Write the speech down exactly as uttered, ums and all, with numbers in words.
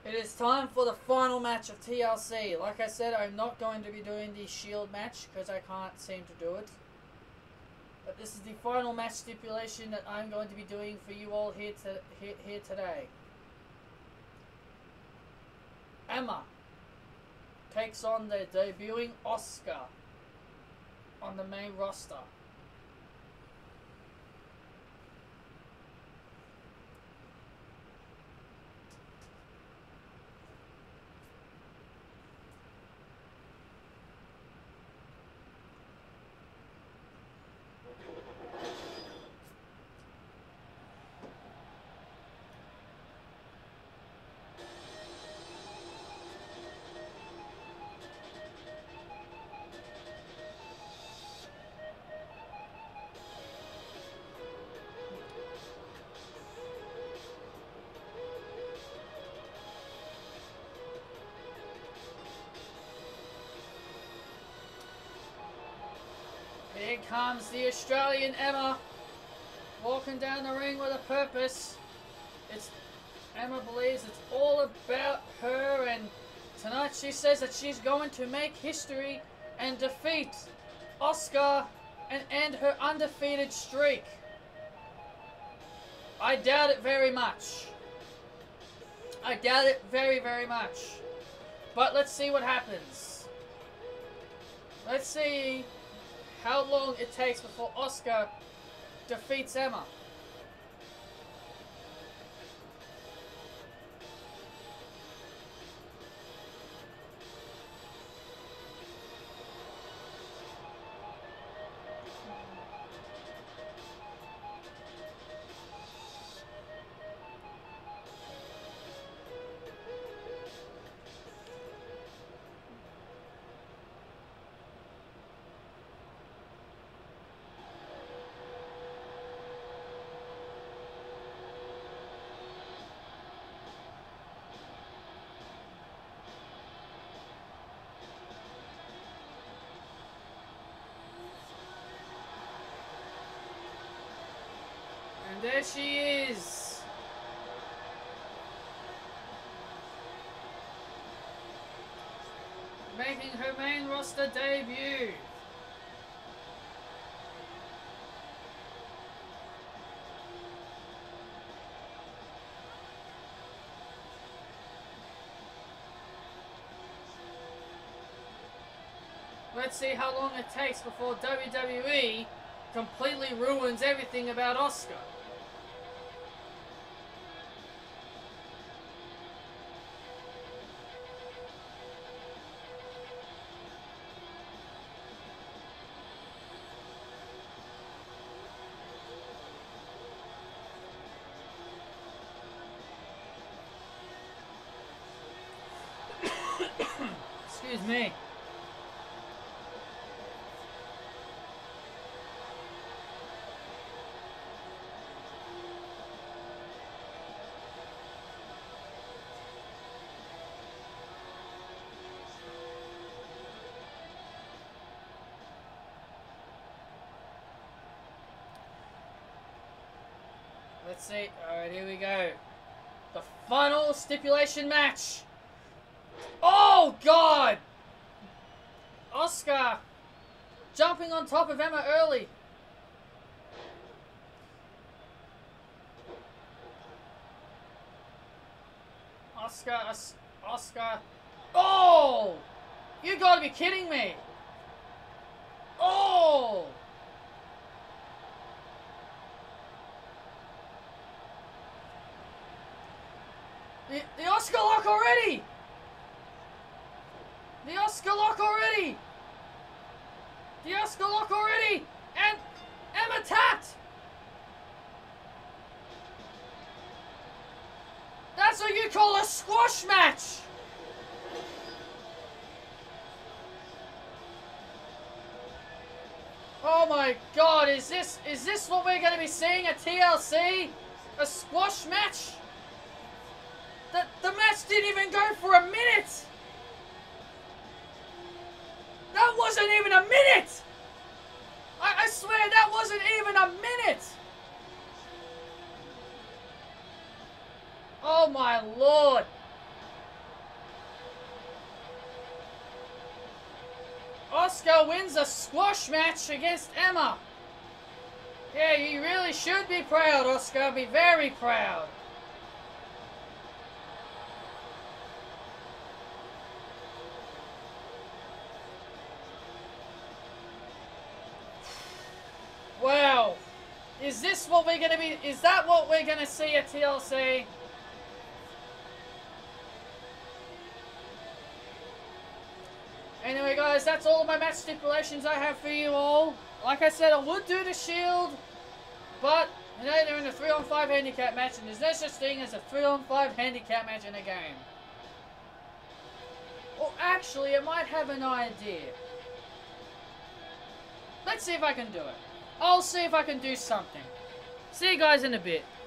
It is time for the final match of T L C. Like I said, I'm not going to be doing the Shield match because I can't seem to do it. But this is the final match stipulation that I'm going to be doing for you all here, to, here, here today. Emma takes on the debuting Asuka on the main roster. Here comes the Australian Emma, walking down the ring with a purpose. It's Emma believes it's all about her, and tonight she says that she's going to make history and defeat Asuka and end her undefeated streak. I doubt it very much. I doubt it very, very much. But let's see what happens. Let's see how long it takes before Asuka defeats Emma. And there she is. Making her main roster debut. Let's see how long it takes before W W E completely ruins everything about Asuka. Excuse me. Let's see. Alright, here we go. The final stipulation match. Oh, God! Asuka jumping on top of Emma early. Asuka, As Asuka. Oh! You gotta be kidding me. Oh! The, the Asuka lock already! The Asuka lock already! The Asuka lock already! And Emma tapped! That's what you call a squash match! Oh my God, is this is this what we're gonna be seeing at T L C? A squash match? The, the match didn't even go for a minute! That wasn't even a minute! I, I swear that wasn't even a minute! Oh my Lord! Asuka wins a squash match against Emma. Yeah, you really should be proud, Asuka. Be very proud. Wow. Is this what we're going to be... Is that what we're going to see at T L C? Anyway, guys, that's all of my match stipulations I have for you all. Like I said, I would do the Shield, but, you know, they're in a three on five handicap match, and there's no such thing as a three on five handicap match in a game. Or actually, I might have an idea. Let's see if I can do it. I'll see if I can do something. See you guys in a bit.